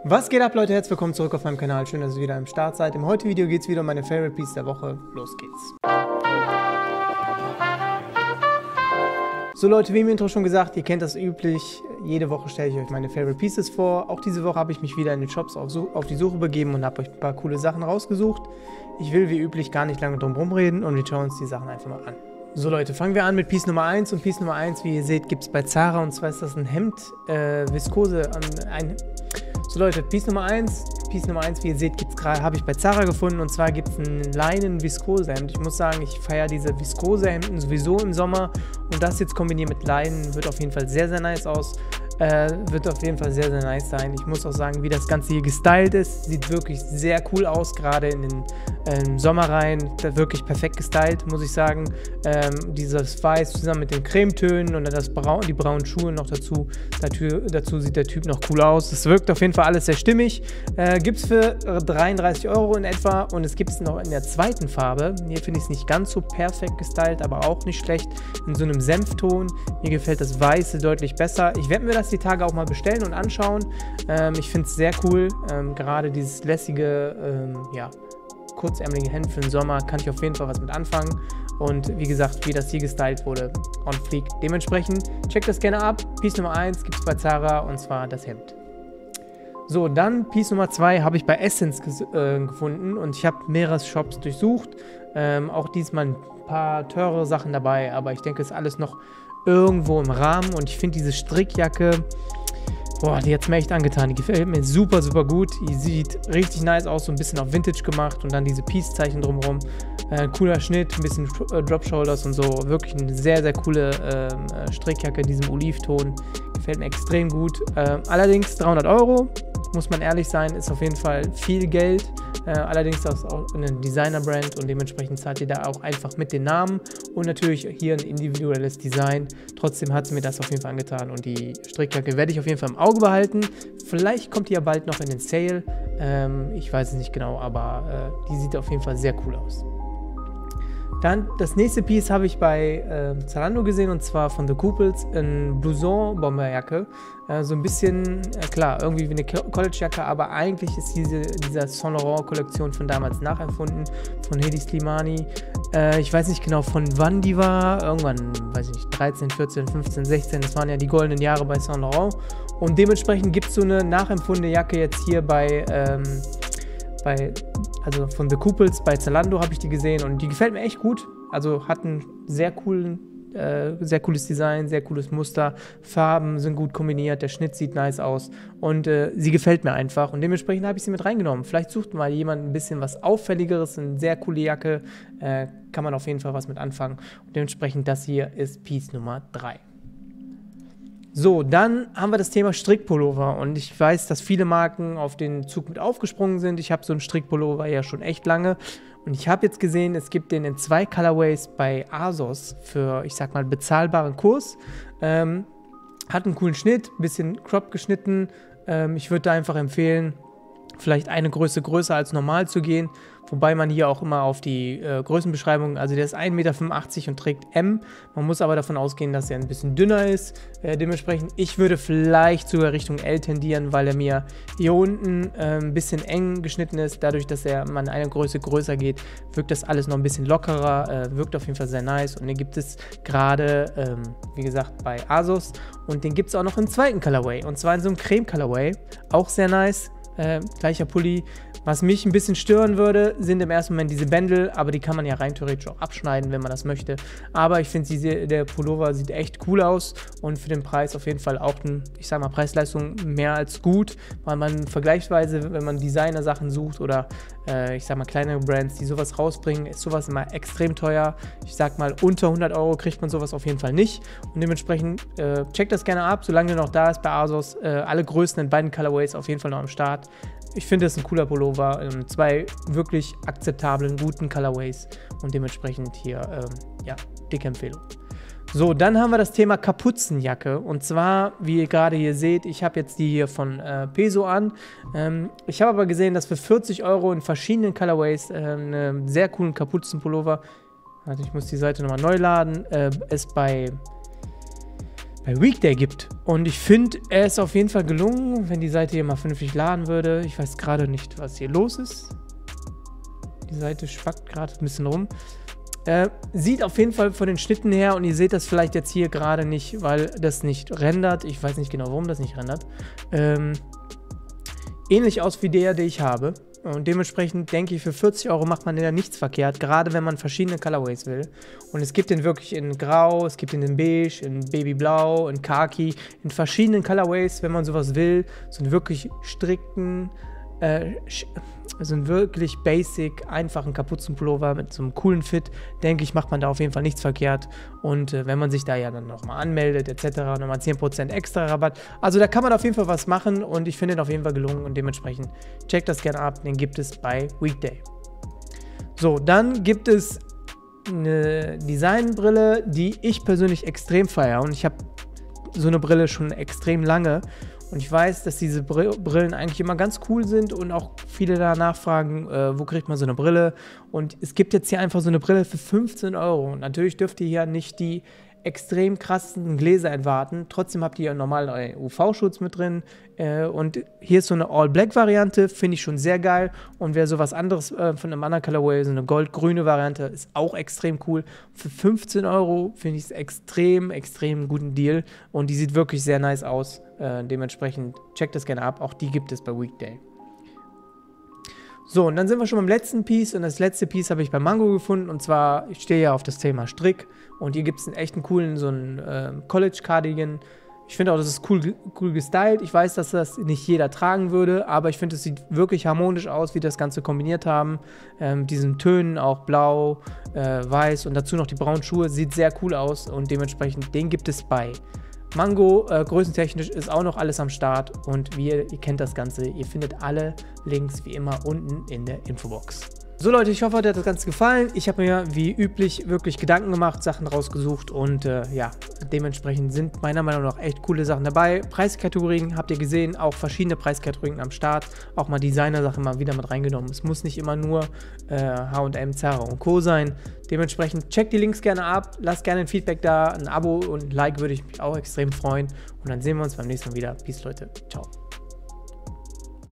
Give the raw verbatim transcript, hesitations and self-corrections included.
Was geht ab, Leute? Herzlich willkommen zurück auf meinem Kanal. Schön, dass ihr wieder am Start seid. Im heutigen Video geht es wieder um meine Favorite Piece der Woche. Los geht's. So Leute, wie im Intro schon gesagt, ihr kennt das üblich. Jede Woche stelle ich euch meine Favorite Pieces vor. Auch diese Woche habe ich mich wieder in den Shops auf, auf die Suche begeben und habe euch ein paar coole Sachen rausgesucht. Ich will wie üblich gar nicht lange drum herum reden und wir schauen uns die Sachen einfach mal an. So Leute, fangen wir an mit Piece Nummer eins. Und Piece Nummer eins, wie ihr seht, gibt es bei Zara. Und zwar ist das ein Hemd, äh, Viskose, ein... So Leute, Piece Nummer eins, Piece Nummer eins, wie ihr seht, gibt's gerade, habe ich bei Zara gefunden, und zwar gibt es ein Leinen-Viskose-Hemd. Ich muss sagen, ich feiere diese Viskose-Hemden sowieso im Sommer, und das jetzt kombiniert mit Leinen wird auf jeden Fall sehr, sehr nice aus. Äh, wird auf jeden Fall sehr, sehr nice sein. Ich muss auch sagen, wie das Ganze hier gestylt ist, sieht wirklich sehr cool aus, gerade in den ähm, Sommer rein, wirklich perfekt gestylt, muss ich sagen. Ähm, dieses Weiß zusammen mit den Cremetönen und dann das Braun, die braunen Schuhe noch dazu. Dazu, dazu sieht der Typ noch cool aus. Es wirkt auf jeden Fall alles sehr stimmig. Äh, gibt es für dreiunddreißig Euro in etwa, und es gibt es noch in der zweiten Farbe. Hier finde ich es nicht ganz so perfekt gestylt, aber auch nicht schlecht, in so einem Senfton. Mir gefällt das Weiße deutlich besser. Ich werde mir das die Tage auch mal bestellen und anschauen. Ähm, ich finde es sehr cool. Ähm, gerade dieses lässige, ähm, ja, kurzärmelige Hemd für den Sommer kann ich auf jeden Fall was mit anfangen. Und wie gesagt, wie das hier gestylt wurde, on fleek. Dementsprechend checkt das gerne ab. Piece Nummer eins gibt es bei Zara, und zwar das Hemd. So, dann Piece Nummer zwei habe ich bei Essence äh, gefunden, und ich habe mehrere Shops durchsucht. Ähm, auch diesmal ein paar teure Sachen dabei, aber ich denke, es ist alles noch irgendwo im Rahmen, und ich finde diese Strickjacke, boah, die hat es mir echt angetan. Die gefällt mir super, super gut. Die sieht richtig nice aus, so ein bisschen auf Vintage gemacht, und dann diese Peace-Zeichen drumherum. Äh, cooler Schnitt, ein bisschen äh, Drop-Shoulders und so. Wirklich eine sehr, sehr coole äh, Strickjacke in diesem Olivton. Gefällt mir extrem gut. Äh, allerdings dreihundert Euro, muss man ehrlich sein, ist auf jeden Fall viel Geld. Äh, allerdings ist das auch eine Designer-Brand, und dementsprechend zahlt ihr da auch einfach mit den Namen und natürlich hier ein individuelles Design. Trotzdem hat es mir das auf jeden Fall angetan, und die Strickjacke werde ich auf jeden Fall im Auge behalten. Vielleicht kommt die ja bald noch in den Sale. Ähm, ich weiß es nicht genau, aber äh, die sieht auf jeden Fall sehr cool aus. Dann das nächste Piece habe ich bei äh, Zalando gesehen, und zwar von The Couples, ein Blouson-Bomberjacke. Äh, so ein bisschen, äh, klar, irgendwie wie eine Collegejacke, aber eigentlich ist diese dieser Saint Laurent-Kollektion von damals nachempfunden, von Hedi Slimani. Äh, ich weiß nicht genau, von wann die war, irgendwann, weiß ich nicht, dreizehn, vierzehn, fünfzehn, sechzehn, das waren ja die goldenen Jahre bei Saint Laurent. Und dementsprechend gibt es so eine nachempfundene Jacke jetzt hier bei, ähm, bei also von The Couples bei Zalando habe ich die gesehen, und die gefällt mir echt gut. Also hat ein sehr coolen, äh, sehr cooles Design, sehr cooles Muster, Farben sind gut kombiniert, der Schnitt sieht nice aus, und äh, sie gefällt mir einfach, und dementsprechend habe ich sie mit reingenommen. Vielleicht sucht mal jemand ein bisschen was Auffälligeres, eine sehr coole Jacke, äh, kann man auf jeden Fall was mit anfangen, und dementsprechend das hier ist Piece Nummer drei. So, dann haben wir das Thema Strickpullover, und ich weiß, dass viele Marken auf den Zug mit aufgesprungen sind. Ich habe so einen Strickpullover ja schon echt lange, und ich habe jetzt gesehen, es gibt den in zwei Colorways bei ASOS für, ich sag mal, bezahlbaren Kurs. Ähm, hat einen coolen Schnitt, ein bisschen crop geschnitten. Ähm, ich würde da einfach empfehlen, vielleicht eine Größe größer als normal zu gehen, wobei man hier auch immer auf die äh, Größenbeschreibung, also der ist ein Meter fünfundachtzig und trägt M, man muss aber davon ausgehen, dass er ein bisschen dünner ist, äh, dementsprechend, ich würde vielleicht sogar Richtung L tendieren, weil er mir hier unten äh, ein bisschen eng geschnitten ist. Dadurch, dass er man eine Größe größer geht, wirkt das alles noch ein bisschen lockerer, äh, wirkt auf jeden Fall sehr nice, und den gibt es gerade, ähm, wie gesagt, bei ASOS, und den gibt es auch noch im zweiten Colorway, und zwar in so einem Creme Colorway, auch sehr nice. Äh, gleicher Pulli. Was mich ein bisschen stören würde, sind im ersten Moment diese Bändel, aber die kann man ja rein theoretisch auch abschneiden, wenn man das möchte. Aber ich finde, der Pullover sieht echt cool aus, und für den Preis auf jeden Fall auch, ein, ich sag mal, Preis-Leistung mehr als gut, weil man vergleichsweise, wenn man Designer-Sachen sucht oder äh, ich sag mal kleinere Brands, die sowas rausbringen, ist sowas immer extrem teuer. Ich sag mal, unter hundert Euro kriegt man sowas auf jeden Fall nicht, und dementsprechend äh, checkt das gerne ab, solange der noch da ist bei ASOS. Äh, alle Größen in beiden Colorways auf jeden Fall noch am Start. Ich finde, das ist ein cooler Pullover, ähm, zwei wirklich akzeptablen, guten Colorways, und dementsprechend hier, ähm, ja, dicke Empfehlung. So, dann haben wir das Thema Kapuzenjacke, und zwar, wie ihr gerade hier seht, ich habe jetzt die hier von äh, Peso an. Ähm, ich habe aber gesehen, dass für vierzig Euro in verschiedenen Colorways äh, einen sehr coolen Kapuzenpullover, also ich muss die Seite nochmal neu laden, äh, ist bei bei Weekday gibt. Und ich finde, er ist auf jeden Fall gelungen, wenn die Seite hier mal vernünftig laden würde. Ich weiß gerade nicht, was hier los ist. Die Seite spackt gerade ein bisschen rum. Äh, sieht auf jeden Fall von den Schnitten her, und ihr seht das vielleicht jetzt hier gerade nicht, weil das nicht rendert. Ich weiß nicht genau, warum das nicht rendert. Ähm, ähnlich aus wie der, den ich habe. Und dementsprechend denke ich, für vierzig Euro macht man ja nichts verkehrt, gerade wenn man verschiedene Colorways will. Und es gibt den wirklich in Grau, es gibt den in Beige, in Babyblau, in Khaki, in verschiedenen Colorways, wenn man sowas will. So einen wirklich strikten, äh, so einen wirklich basic, einfachen Kapuzenpullover mit so einem coolen Fit, denke ich, macht man da auf jeden Fall nichts verkehrt. Und äh, wenn man sich da ja dann nochmal anmeldet, et cetera, nochmal zehn Prozent extra Rabatt. Also da kann man auf jeden Fall was machen, und ich finde ihn auf jeden Fall gelungen, und dementsprechend checkt das gerne ab. Den gibt es bei Weekday. So, dann gibt es eine Designbrille, die ich persönlich extrem feiere, und ich habe so eine Brille schon extrem lange. Und ich weiß, dass diese Brillen eigentlich immer ganz cool sind, und auch viele da nachfragen, äh, wo kriegt man so eine Brille? Und es gibt jetzt hier einfach so eine Brille für fünfzehn Euro. Und natürlich dürft ihr hier nicht die extrem krassen Gläser erwarten. Trotzdem habt ihr ja normal euren U V-Schutz mit drin. Äh, und hier ist so eine All-Black-Variante, finde ich schon sehr geil. Und wer sowas anderes äh, von einem anderen Colorway, so eine gold-grüne Variante, ist auch extrem cool. Für fünfzehn Euro finde ich es extrem, extrem guten Deal. Und die sieht wirklich sehr nice aus. Äh, dementsprechend checkt das gerne ab. Auch die gibt es bei Weekday. So, und dann sind wir schon beim letzten Piece, und das letzte Piece habe ich bei Mango gefunden, und zwar, ich stehe ja auf das Thema Strick, und hier gibt es einen echt einen coolen, so einen äh, College-Cardigan. Ich finde auch, das ist cool, cool gestylt. Ich weiß, dass das nicht jeder tragen würde, aber ich finde, es sieht wirklich harmonisch aus, wie das Ganze kombiniert haben. Ähm, diesen Tönen, auch blau, äh, weiß, und dazu noch die braunen Schuhe, sieht sehr cool aus, und dementsprechend, den gibt es bei Mango. Äh, größentechnisch ist auch noch alles am Start, und wie ihr, ihr kennt das Ganze, ihr findet alle Links wie immer unten in der Infobox. So Leute, ich hoffe, euch hat das Ganze gefallen. Ich habe mir wie üblich wirklich Gedanken gemacht, Sachen rausgesucht, und äh, ja, dementsprechend sind meiner Meinung nach echt coole Sachen dabei. Preiskategorien habt ihr gesehen, auch verschiedene Preiskategorien am Start, auch mal Designer-Sachen mal wieder mit reingenommen. Es muss nicht immer nur äh, H und M, Zara und Co. sein. Dementsprechend checkt die Links gerne ab, lasst gerne ein Feedback da, ein Abo und ein Like würde ich mich auch extrem freuen, und dann sehen wir uns beim nächsten Mal wieder. Peace Leute, ciao.